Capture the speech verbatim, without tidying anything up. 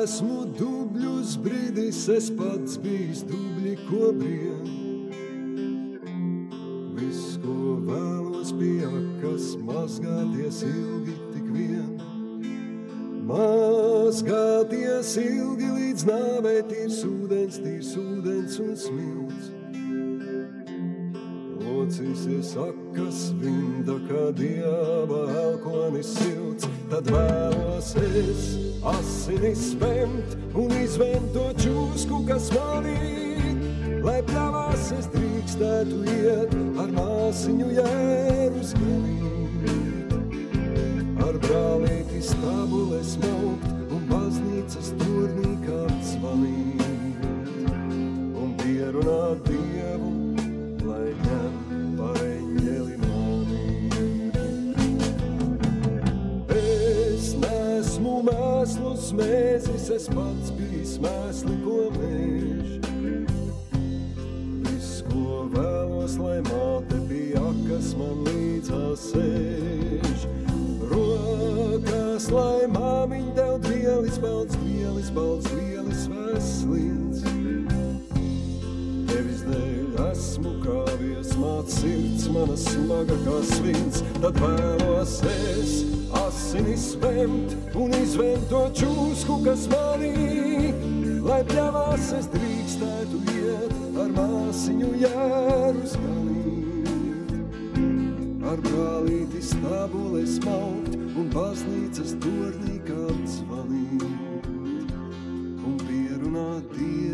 esmu dubļus brīdis, es pats bijis dubļi kobriem. Viss, ko vēlos pie akas, mazgāties ilgi tik vien. Mazgāties ilgi līdz nāvei, tīrs ūdens, tīrs ūdens un smilts. Locīsies akas vinda, kā dieva elkonis silts. Tad vēlos es asinis vemt un izvemt to čūsku, kas manī, lai pļavās es drīkstētu iet ar māsiņu Jērus ganīt. Ar brālīti stabule smaukt un baznīcas turnī kārt zvanīt. Un pierunāt Dievu, lai ņem par eņģeli mani. Es nesmu mēslus mēzis, es pats bijis mēsli, ko mēž. Viss, ko vēlos, lai māte pie akas man līdzās sēž. Rokas, lai māmiņ tev dvielis balds, dvielis balds, dvielis veslins. Tevis dēļ esmu kāvies, māt sirds mana smaga kā svins. Tad vēlos es asinis vemt un izvemt to čūsku, kas manī, lai pļavās es drīkstētu iet ar māsiņu Jērus ganīt. Ar brālīti stabule smaukt un baznīcas tornī kārt zvanīt. Un pierunāt Dievu,